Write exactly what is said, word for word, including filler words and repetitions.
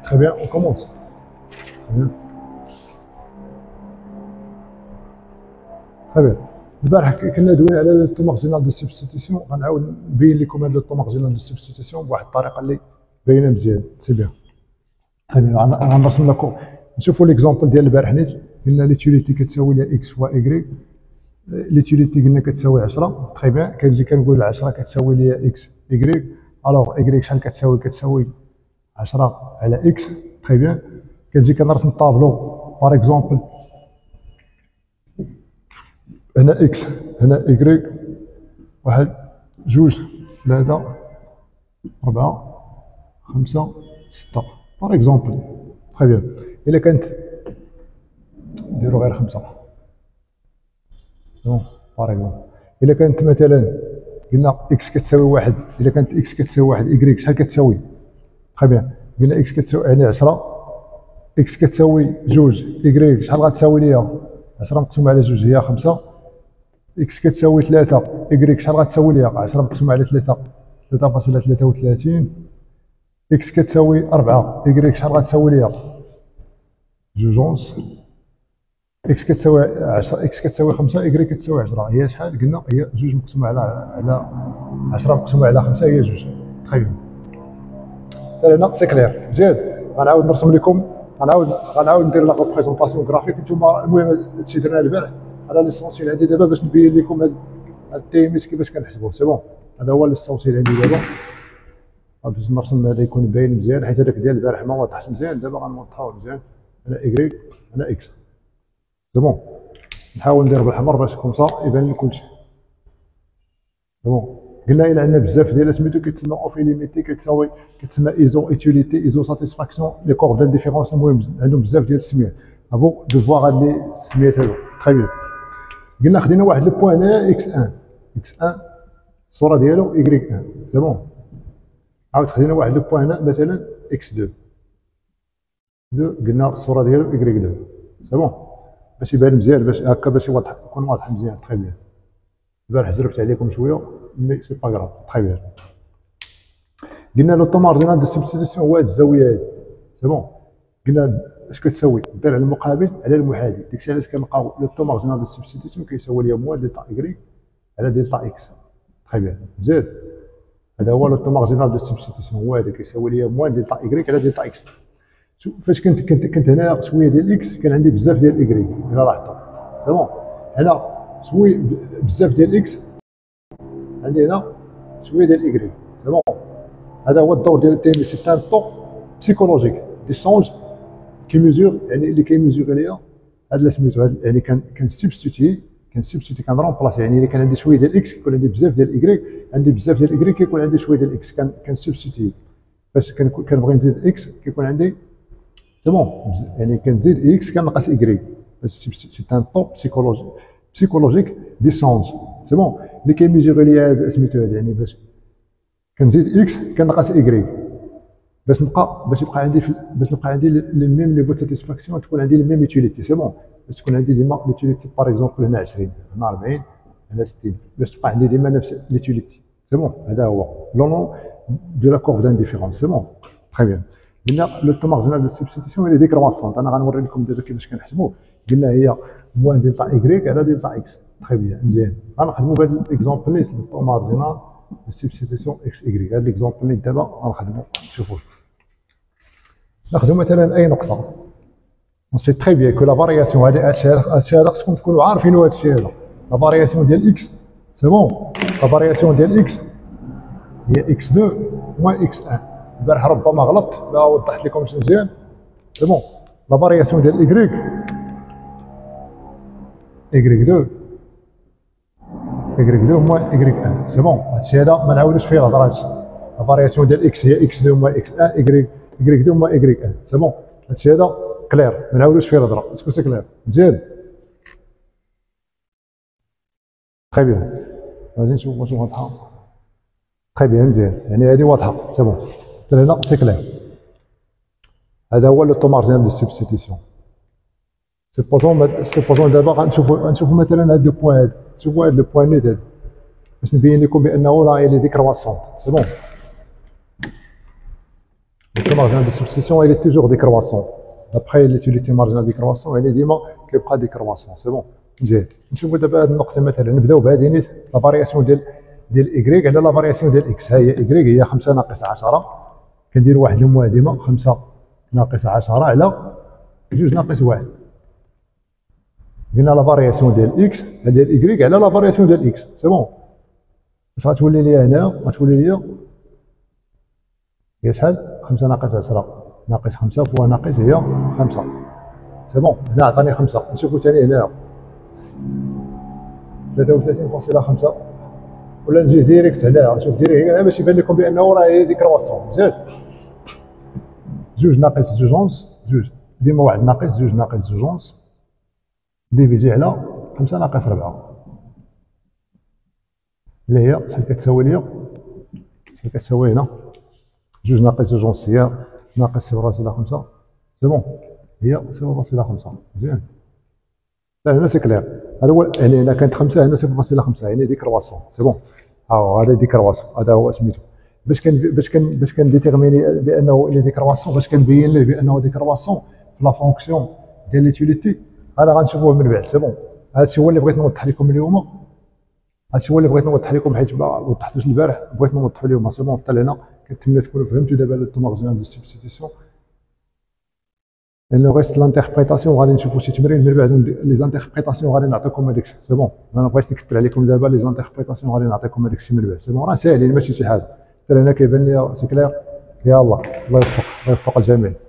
Très bien, on commence. Très bien. Très bien. البارح كنا دوينا على لو طو مارجينال دو سبستيتيسيون، غنعاود نبين لكم هاد لو طو مارجينال دو سبستيتيسيون بواحد الطريقه اللي باينه مزيان. سي بيان. تري بيان. غنرسم لكم نشوفوا ليكزومبل ديال البارح نيت. قلنا ليتيليتي كتساوي لها اكس فوا ايكغيك. ليتيليتي قلنا كتساوي عشرة. تري بيان. كنجي كنقول عشرة كتساوي ليا اكس ايكغيك. الوغ ايكغيك شحال كتساوي؟ كتساوي عشرة على اكس. تري بيان. كنجي كنرسم الطابلو باغ اكزومبل، هنا اكس هنا ايكغيك، واحد جوج ثلاثة أربعة خمسة ستة باغ اكزومبل. تري بيان. إلا كانت نديرو غير خمسة بون باغ اكزومبل. إلا كانت مثلا قلنا اكس كتساوي واحد، إلا كانت اكس كتساوي واحد ايكغيك شحال كتساوي؟ تري بيان. قلنا اكس كتساوي يعني عشرة، اكس كتساوي جوج ايكغيك شحال غتساوي ليا؟ عشرة مقسوم على جوج هي خمسة. اكس كتساوي ثلاثة ايكغيك شحال غتساوي ليا؟ عشرة مقسوم على ثلاثة ثلاثة فاصلة ثلاثة وثلاثين. اكس كتساوي أربعة ايكغيك شحال غتساوي ليا؟ جوج ونص. اكس كتساوي عشرة اكس كتساوي خمسة ايكغيك كتساوي عشرة، هي شحال؟ قلنا هي جوج مقسومة على على عشرة مقسومة على خمسة هي جوج. تري بيان. حتى هنا سي كلير مزيان. غنعاود نرسم لكم، غنعاود غنعاود ندير لا ريبريزونطاسيون غرافيك. نتوما المهم هادشي درنا البارح على ليسونسيال عندي دابا باش نبين لكم هاد التي ام اس كيفاش كنحسبوه. سي بون. هذا هو ليسونسيال عندي دابا باش نرسم هذا يكون باين مزيان، حيت هذاك ديال البارح ما واضحش مزيان. دابا غنوضحوه مزيان. هنا ايكغيك هنا اكس. سي بون. نحاول ندير بالحمر باش كومسا يبان لكم كلشي. سي بون. قلنا الا عندنا بزاف ديال سميتو كيتسمى اوف ليميتي كتساوي كتسمى ايزو ايتيليتي ايزو ساتيسفاكسيون لي كوردون ديفيرونس. المهم عندهم بزاف ديال السميات. افو دو فواغ هاد لي السميات هادو. تري بيان. قلنا خدينا واحد لو بوان اكس واحد اكس واحد الصوره ديالو ايكغيك واحد. سي بون. عاود خدينا واحد لو بوان مثلا اكس اثنين اثنين قلنا الصوره ديالو ايكغيك اثنين. سي بون. باش يبان مزيان باش هكا باش يوضح يكون واضح مزيان. تري بيان. البارح زربت عليكم شويه مي سي با كراف. تري بيان. قلنا لو طو مارجينال دو سبستيتيسيون هو هاد الزاويه هادي. سي بون. قلنا اش كتساوي؟ دير على المقابل على المحاذي. داكشي علاش كنلقاو لو طو مارجينال دو سبستيتيسيون كيساوي ليا موان دلتا ايكغيك على دلتا اكس. تري بيان مزيان. هذا هو لو طو مارجينال دو سبستيتيسيون، هو هذا كيساوي ليا موان دلتا ايكغيك على دلتا اكس. شوف فاش كنت كنت كنت هنا شويه ديال اكس كان عندي بزاف ديال ايكغيك الا لاحظتوا. سي بون. هنا شويه بزاف ديال اكس عندي هنا شويه ديال ايكغيك. سي بون. هذا هو الدور ديال التي ام اس. سي ان طو بسيكولوجيك دي شونج كي ميزور، يعني اللي كيميزور ليا هاد اللي سميتو هاد يعني كان كان سبستيتي كان سبستيتي كان رومبلاسي. يعني الا كان عندي شويه ديال اكس كيكون عندي بزاف ديال ايكغيك، عندي بزاف ديال ايكغيك كيكون عندي شويه ديال اكس. كان كان سبستيتي باش كنبغي نزيد اكس كيكون عندي سي بون. يعني كنزيد اكس كنقص ايكغيك. سي ان طو بسيكولوجي بسيكولوجيك دي شونج. سي بون. اللي كيميزور ليا سميتو هذا يعني باش كنزيد اكس كنقص ايكغيك باش نبقى باش يبقى عندي باش نبقى عندي لي ميم نيفو دو ساتيسفاكسيون، تكون عندي لي ميم يوتيليتي. سي بون. باش تكون عندي ديما ليوتيليتي باغ اكزومبل هنا عشرين هنا أربعين هنا ستين باش تبقى عندي ديما نفس ليوتيليتي. سي بون. هذا هو لو نون دو لا كورف دانديفيرونس. سي بون. تري بيان. قلنا لو طو مارجينال دو سبستيتيسيون هي ديكرواسونت. انا غنوري لكم دابا كيفاش كنحسبوه. قلنا هي موان دلتا ايكغيك على دلتا اكس. تري بيان مزيان. غنخدموا بهذا الاكزومبل نيت لو طو مارجينال دو سبستيتيسيون اكس ايكغيك. هذا الاكزومبل نيت دابا غنخدموا نشوفوه. ناخذ مثلا اي نقطه. اون سي تري بيان كو لا فارياسيون هادي هادشي هذا خصكم تكونوا عارفينو. هادشي هذا لا فارياسيون ديال اكس. سي بون. لا فارياسيون ديال اكس هي اكس اثنين موان اكس واحد. البارح ربما غلط لا وضحت لكم مزيان. سي بون. لا فارياسيون ديال ايكغيك ايكغيك اثنين ايكغيك اثنين موان ايكغيك واحد. سي بون. هادشي هذا ما نعاودوش فيه الهضره. هادشي لا فارياسيون ديال اكس هي اكس اثنين موان اكس واحد ايكغيك ايكغيك اثنين موان ايكغيك واحد. سي بون. هادشي هذا كلير ما نعاودوش فيه الهضره. اسكو سي كلير مزيان. تري بيان. غادي نشوف واش واضحه. تري بيان مزيان. يعني هذه واضحه. سي بون. حتى هنا سي كلير. هذا هو لو طو مارجينال دو سبستيتيسيون. سيبوزون سيبوزون دابا غنشوفوا غنشوفوا مثلا هاد لو بوان هذا. شوفوا هاد لو بوان نيت هذا باش نبين لكم بانه راه اللي ديكرواسونت. سي بون. Le marginal de substitution il est toujours décroissant. D'après l'utilité marginale décroissant يعني ديما كيبقى décroissant. سي بون مزيان. نشوفوا دابا هذه النقطه مثلا نبداو بهذه نيت لا فارياسيون ديال ديال إيكغيك على لا فارياسيون ديال إكس. ها هي إيكغيك هي خمسة ناقص عشرة، كندير واحد المعادمه خمسة ناقص عشرة على جوج ناقص واحد. قلنا لا فارياسيون ديال إكس ديال إيكغيك على لا فارياسيون ديال إكس. سي بون. اش غتولي لي هنا؟ غتولي لي هي شحال؟ خمسة ناقص عشرة ناقص خمسة فوا ناقص هي خمسة. سي بون. هنا عطاني خمسة. نشوفو ثاني هنا ثلاثة وثلاثين فاصلة خمسة ولا نجي ديريكت هنا نشوف ديريكت هنا باش يبان لكم بانه راه هي ديكرواسيون. مزيان. جوج ناقص جوج اونس جوج ديما واحد ناقص جوج ناقص جوج اونس ديفيزي على خمسة ناقص ربعة اللي هي شحال كتساوي ليا؟ شحال كتساوي هنا؟ جوج ناقص جوج اونس هي ناقص صفر فاصلة خمسة. سي بون. هي صفر فاصلة خمسة. مزيان. هنا سي كلير. هذا هو يعني هنا كانت خمسة هنا صفر فاصلة خمسة يعني ديكرواسيون. سي بون. ها هو هذا ديكرواسيون هذا هو سميتو. باش كان باش كان باش كنديتيرميني بانه لي ديكرواسيون باش كنبين ليه بانه ديكرواسيون في لا فونكسيون ديال ليتيليتي. هذا غنشوفوه من بعد. سي بون. هادشي هو اللي بغيت نوضح لكم اليوم. هادشي هو اللي بغيت نوضح لكم حيت ما وضحتوش البارح بغيت نوضحو اليوم. سي بون. حتى لهنا كنتمنى تكونوا فهمتوا دابا لو مارجينال دو سبستيتيسيون. لو ريست لانتربريتاسيون غادي نشوفوا شي تمرين من بعد لي زانتربريتاسيون غادي نعطيكم هذاك الشيء. سي بون. انا بغيت نكتب عليكم دابا لي زانتربريتاسيون غادي نعطيكم هذاك الشيء من بعد. سي بون. راه ساهلين ماشي شي حاجه. حتى هنا كيبان لي سي كلير. يلاه الله يوفق الله يوفق الجميع.